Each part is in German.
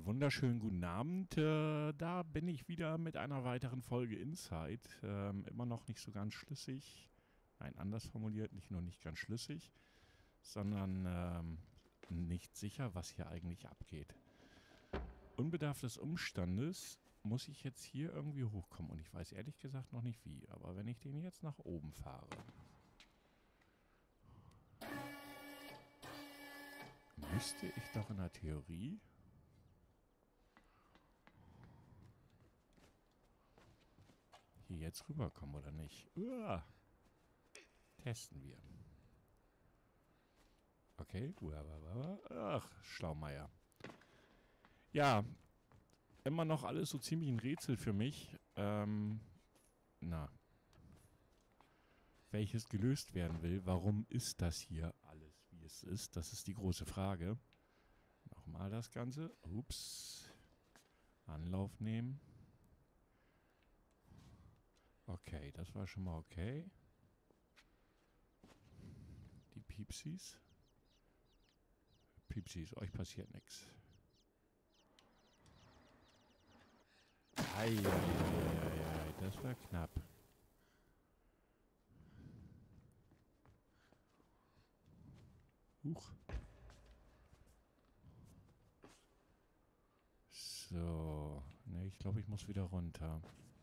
Einen wunderschönen guten Abend. Da bin ich wieder mit einer weiteren Folge Inside. Immer noch nicht so ganz schlüssig. Nein, anders formuliert, nicht nur nicht ganz schlüssig, sondern nicht sicher, was hier eigentlich abgeht. Unbedarf des Umstandes muss ich jetzt hier irgendwie hochkommen. Und ich weiß ehrlich gesagt noch nicht wie. Aber wenn ich den jetzt nach oben fahre, müsste ich doch in der Theorie hier jetzt rüberkommen, oder nicht? Uah. Testen wir. Okay. Ach, Schlaumeier. Ja, immer noch alles so ziemlich ein Rätsel für mich. Welches gelöst werden will. Warum ist das hier alles, wie es ist? Das ist die große Frage. Nochmal das Ganze. Ups. Anlauf nehmen. Okay, das war schon mal okay. Die Piepsis. Piepsis, euch passiert nichts. Eieieiei, das war knapp. Huch. So. Ne, ich glaube, ich muss wieder runter.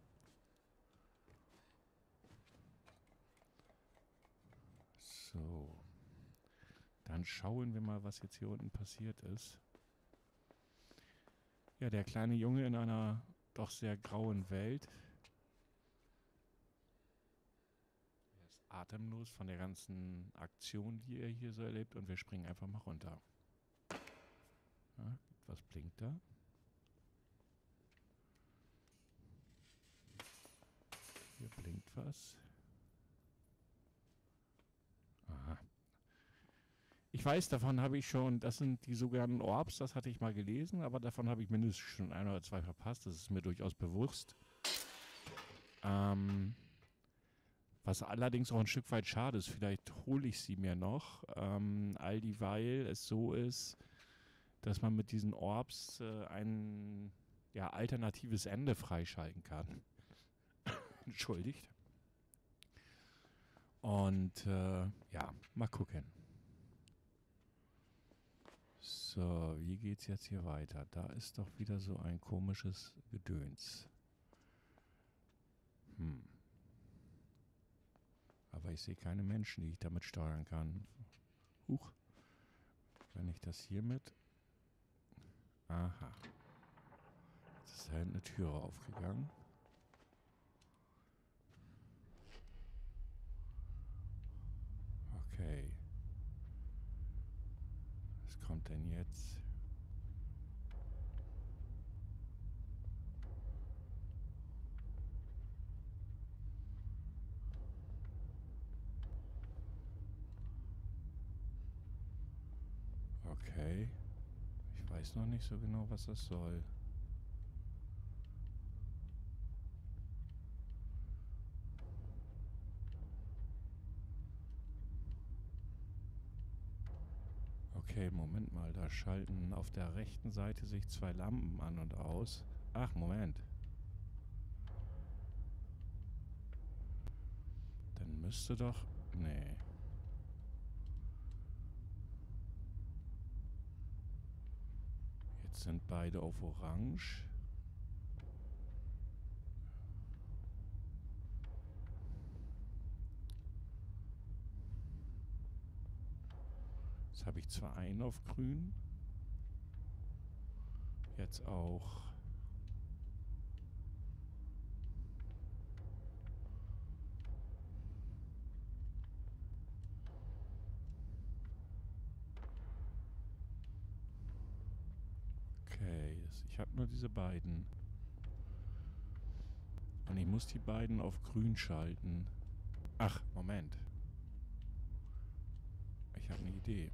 So. Dann schauen wir mal, was jetzt hier unten passiert ist. Ja, der kleine Junge in einer doch sehr grauen Welt. Er ist atemlos von der ganzen Aktion, die er hier so erlebt. Und wir springen einfach mal runter. Ja, was blinkt da? Hier blinkt was. Aha. Ich weiß, davon habe ich schon, das sind die sogenannten Orbs, das hatte ich mal gelesen, aber davon habe ich mindestens schon ein oder zwei verpasst, das ist mir durchaus bewusst. Was allerdings auch ein Stück weit schade ist, vielleicht hole ich sie mir noch, all dieweil es so ist, dass man mit diesen Orbs ein alternatives Ende freischalten kann. Entschuldigt. Und mal gucken. So, wie geht's jetzt hier weiter? Da ist doch wieder so ein komisches Gedöns. Aber ich sehe keine Menschen, die ich damit steuern kann. Huch. Wenn ich das hiermit... Aha. Jetzt ist halt eine Türe aufgegangen. Okay. Was kommt denn jetzt? Okay. Ich weiß noch nicht so genau, was das soll. Okay, Moment mal, da schalten auf der rechten Seite sich zwei Lampen an und aus. Ach, Moment. Dann müsste doch... Nee. Jetzt sind beide auf Orange. Jetzt habe ich zwar einen auf Grün. Jetzt auch. Okay, ich habe nur diese beiden. Und ich muss die beiden auf Grün schalten. Ach, Moment. Ich habe eine Idee.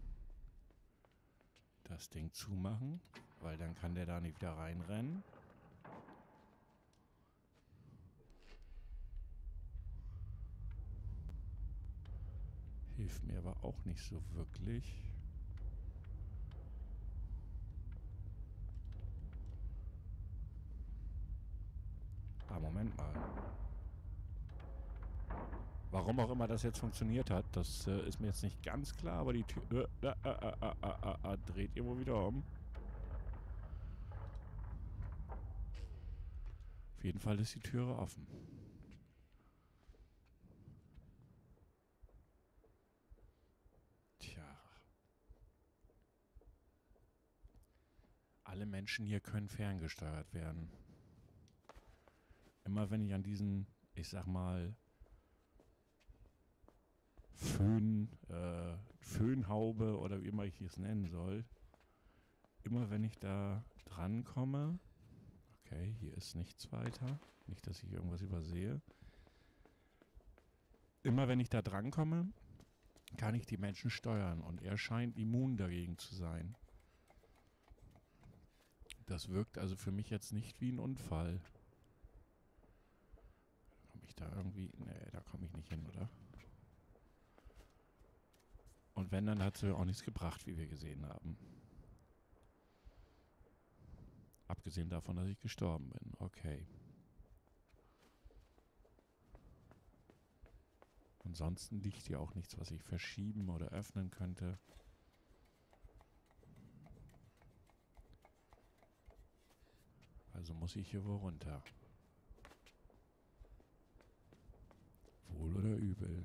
Das Ding zumachen, weil dann kann der da nicht wieder reinrennen. Hilft mir aber auch nicht so wirklich. Moment mal. Warum auch immer das jetzt funktioniert hat, das ist mir jetzt nicht ganz klar, aber die Tür... dreht ihr wohl wieder um. Auf jeden Fall ist die Türe offen. Tja. Alle Menschen hier können ferngesteuert werden. Immer wenn ich an diesen, ich sag mal, Föhnhaube oder wie immer ich es nennen soll, immer wenn ich da dran komme, okay, hier ist nichts weiter, nicht, dass ich irgendwas übersehe, immer wenn ich da dran komme, kann ich die Menschen steuern und er scheint immun dagegen zu sein. Das wirkt also für mich jetzt nicht wie ein Unfall. Komme ich da irgendwie, nee, da komme ich nicht hin, oder? Und wenn, dann hat sie auch nichts gebracht, wie wir gesehen haben. Abgesehen davon, dass ich gestorben bin. Okay. Ansonsten liegt hier auch nichts, was ich verschieben oder öffnen könnte. Also muss ich hier wohl runter. Wohl oder übel.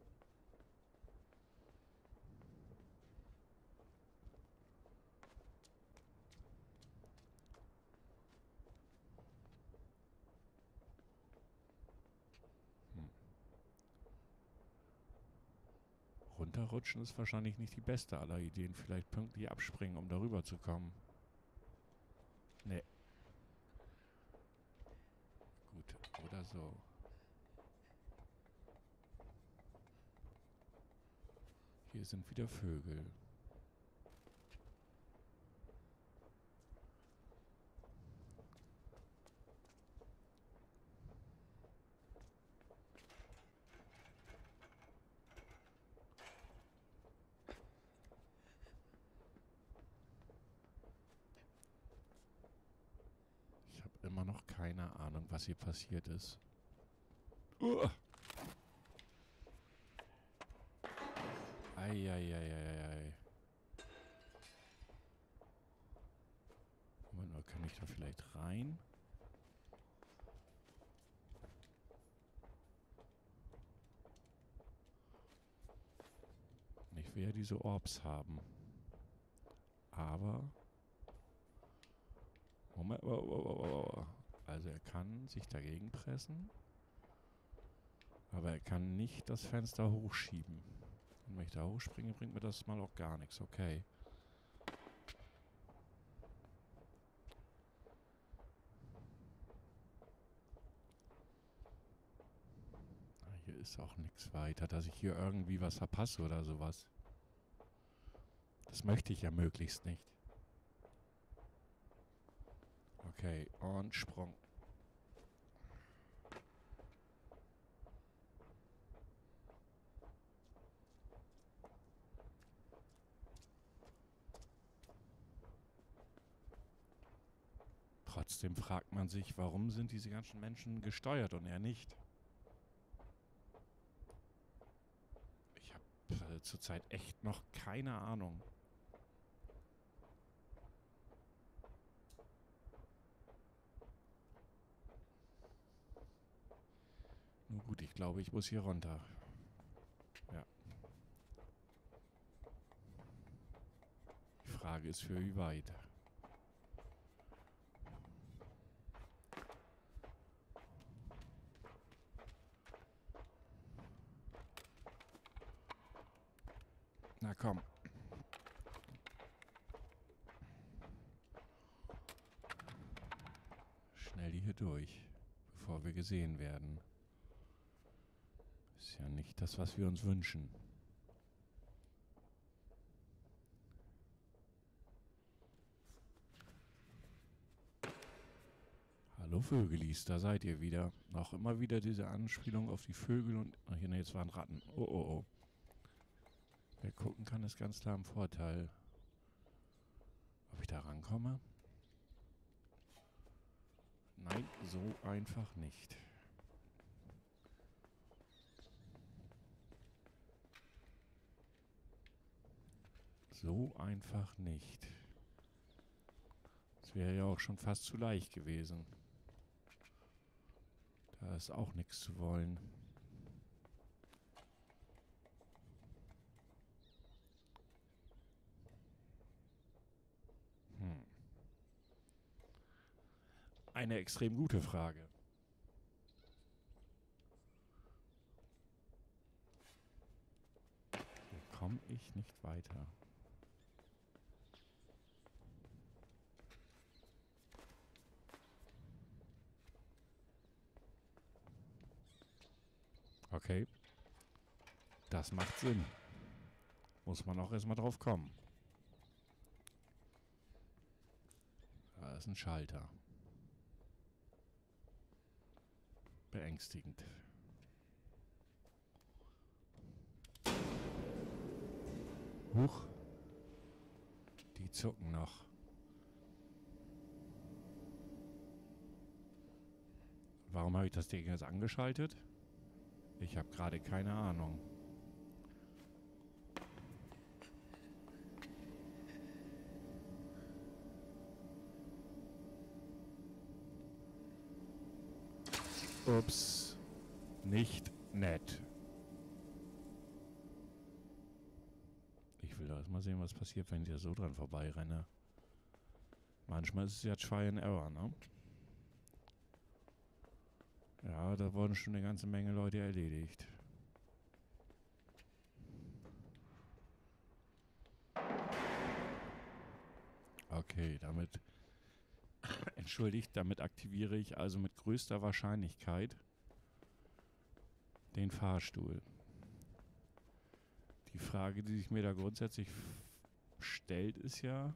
Runterrutschen ist wahrscheinlich nicht die beste aller Ideen. Vielleicht pünktlich abspringen, um darüber zu kommen. Nee. Gut, oder so. Hier sind wieder Vögel. Ich habe immer noch keine Ahnung, was hier passiert ist. Eieieiei. Moment mal, kann ich da vielleicht rein? Ich will ja diese Orbs haben. Aber... Moment. Also er kann sich dagegen pressen. Aber er kann nicht das Fenster hochschieben. Und wenn ich da hochspringe, bringt mir das mal auch gar nichts. Okay. Hier ist auch nichts weiter, dass ich hier irgendwie was verpasse oder sowas. Das möchte ich ja möglichst nicht. Okay, und Sprung. Trotzdem fragt man sich, warum sind diese ganzen Menschen gesteuert und er nicht? Ich habe zurzeit echt noch keine Ahnung. Nun gut, ich glaube, ich muss hier runter. Ja. Die Frage ist, für wie weit? Na komm. Schnell hier durch, bevor wir gesehen werden. Ist ja nicht das, was wir uns wünschen. Hallo Vögelis, da seid ihr wieder. Auch immer wieder diese Anspielung auf die Vögel und... Ach, hier, ne, jetzt waren Ratten. Oh, oh, oh. Wer gucken kann, ist ganz klar im Vorteil. Ob ich da rankomme? Nein, so einfach nicht. So einfach nicht. Das wäre ja auch schon fast zu leicht gewesen. Da ist auch nichts zu wollen. Eine extrem gute Frage. Hier komme ich nicht weiter. Okay. Das macht Sinn. Muss man auch erstmal drauf kommen. Da ist ein Schalter. Beängstigend. Huch. Die zucken noch. Warum habe ich das Ding jetzt angeschaltet? Ich habe gerade keine Ahnung. Ups. Nicht nett. Ich will erst mal sehen, was passiert, wenn ich da so dran vorbeirenne. Manchmal ist es ja Try and Error, ne? Ja, da wurden schon eine ganze Menge Leute erledigt. Okay, damit entschuldigt, damit aktiviere ich also mit größter Wahrscheinlichkeit den Fahrstuhl. Die Frage, die sich mir da grundsätzlich stellt, ist ja,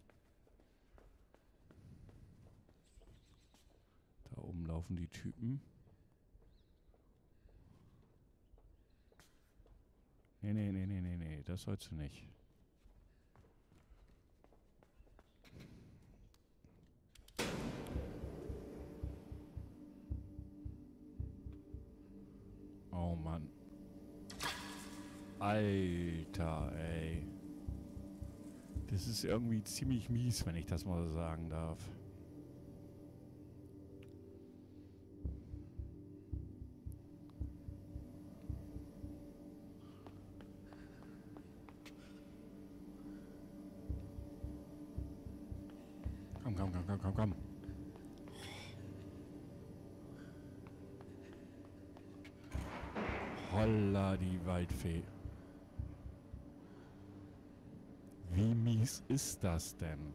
da oben laufen die Typen. Nee, das sollst du nicht. Oh Mann. Alter, ey. Das ist irgendwie ziemlich mies, wenn ich das mal so sagen darf. Komm. Holla die Waldfee. Wie mies ist das denn?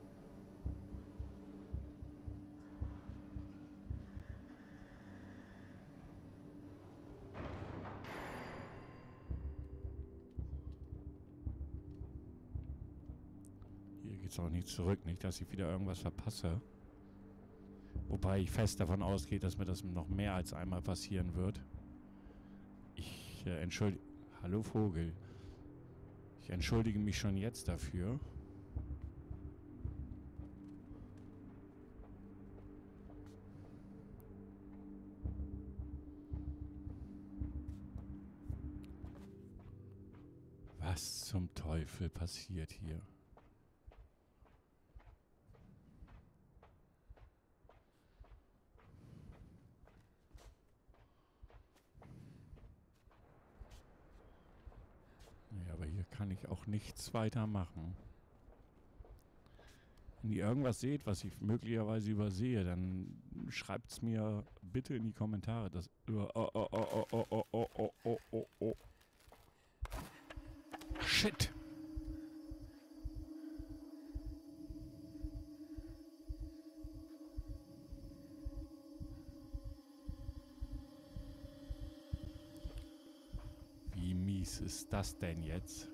Hier geht's auch nicht zurück, nicht, dass ich wieder irgendwas verpasse. Wobei ich fest davon ausgehe, dass mir das noch mehr als einmal passieren wird. Ich entschuldige... Hallo Vogel. Ich entschuldige mich schon jetzt dafür. Was zum Teufel passiert hier? Nee, aber hier kann ich auch nichts weiter machen. Wenn ihr irgendwas seht, was ich möglicherweise übersehe, dann schreibt es mir bitte in die Kommentare. Das Shit! Wie mies ist das denn jetzt?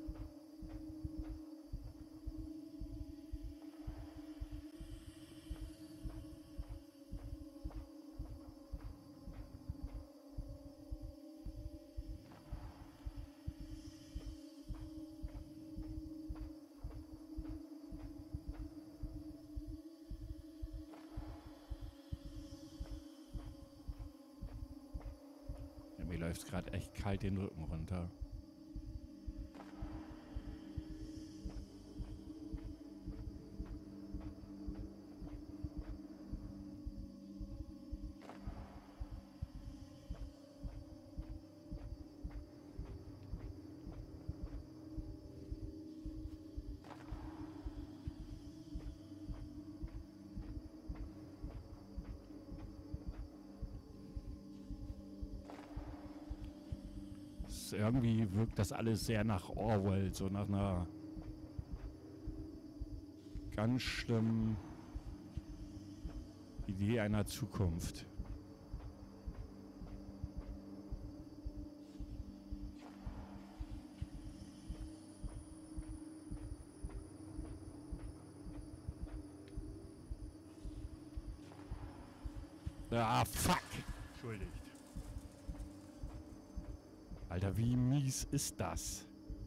läuft gerade echt kalt den Rücken runter. Irgendwie wirkt das alles sehr nach Orwell, so nach einer ganz schlimmen Idee einer Zukunft. Ah, fuck! Entschuldigt. Alter, wie mies ist das?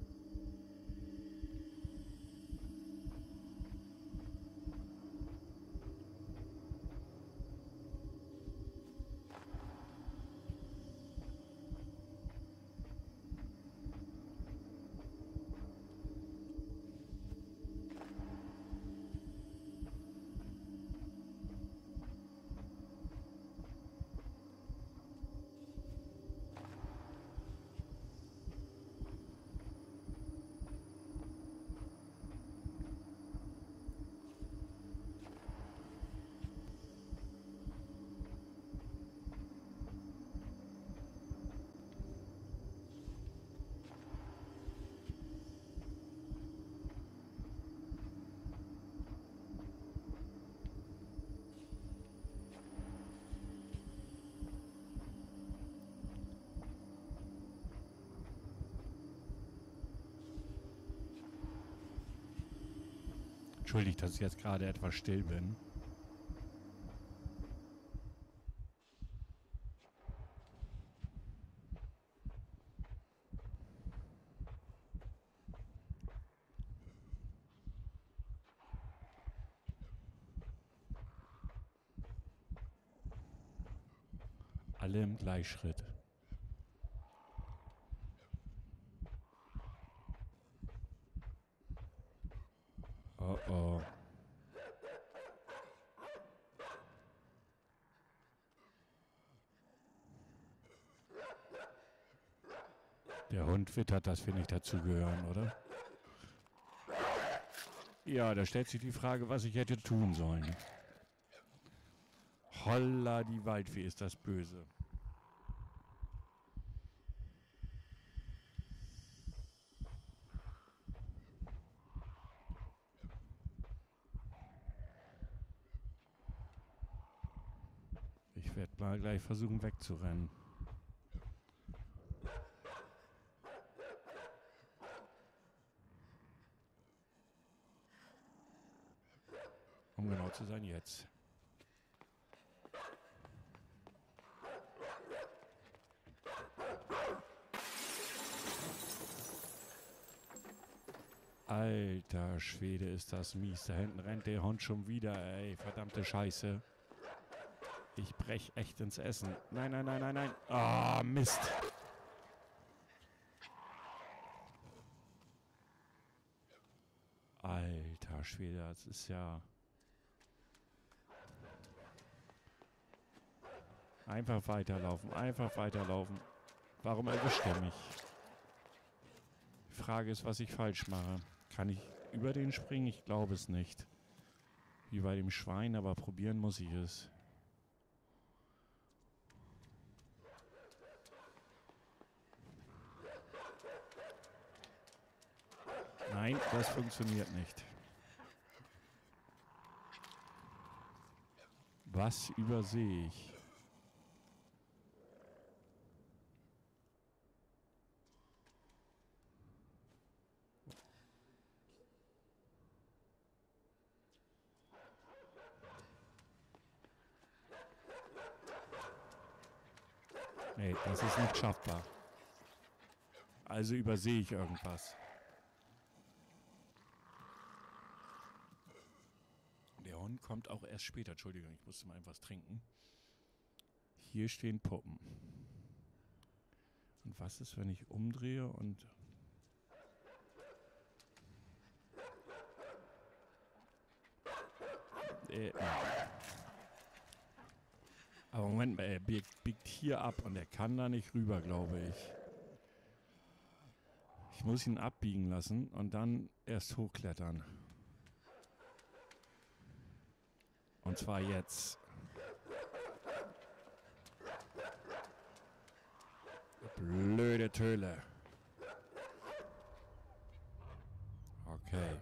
Entschuldigt, dass ich jetzt gerade etwas still bin. Alle im Gleichschritt. Oh oh. Der Hund wittert, dass wir nicht dazugehören, oder? Ja, da stellt sich die Frage, was ich hätte tun sollen. Holla, die Waldfee, ist das böse. Ich werde mal gleich versuchen wegzurennen. Um genau zu sein, jetzt. Alter Schwede, ist das mies. Da hinten rennt der Hund schon wieder, ey. Verdammte Scheiße. Ich brech echt ins Essen. Nein, nein, nein, nein, nein. Ah, Mist. Alter Schwede, das ist ja... Einfach weiterlaufen, einfach weiterlaufen. Warum erwischt er mich? Die Frage ist, was ich falsch mache. Kann ich über den springen? Ich glaube es nicht. Wie bei dem Schwein, aber probieren muss ich es. Nein, das funktioniert nicht. Was übersehe ich? Nee, das ist nicht schaffbar. Also übersehe ich irgendwas. Der Hund kommt auch erst später. Entschuldigung, ich musste mal etwas trinken. Hier stehen Puppen. Und was ist, wenn ich umdrehe und... Aber Moment mal, er biegt hier ab und er kann da nicht rüber, glaube ich. Ich muss ihn abbiegen lassen und dann erst hochklettern. Und zwar jetzt. Blöde Töle. Okay.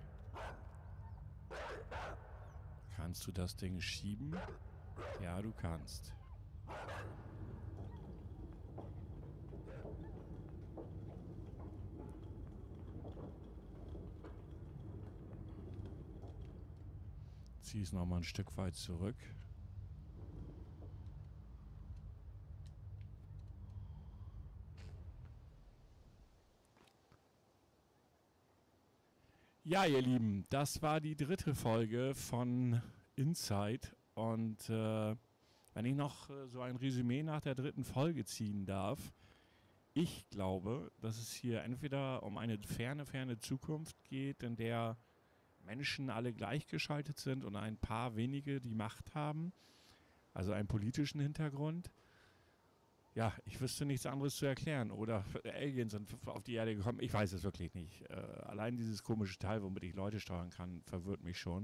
Kannst du das Ding schieben? Ja, du kannst. Zieh es nochmal ein Stück weit zurück. Ja, ihr Lieben, das war die 3. Folge von Inside. Und wenn ich noch so ein Resümee nach der 3. Folge ziehen darf, ich glaube, dass es hier entweder um eine ferne Zukunft geht, in der Menschen alle gleichgeschaltet sind und ein paar wenige die Macht haben, also einen politischen Hintergrund. Ja, ich wüsste nichts anderes zu erklären. Oder Aliens sind auf die Erde gekommen. Ich weiß es wirklich nicht. Allein dieses komische Teil, womit ich Leute steuern kann, verwirrt mich schon.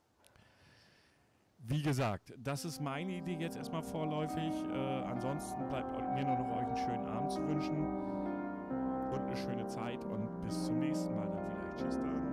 Wie gesagt, das ist meine Idee jetzt erstmal vorläufig. Ansonsten bleibt mir nur noch euch einen schönen Abend zu wünschen und eine schöne Zeit und bis zum nächsten Mal dann vielleicht. Tschüss dann.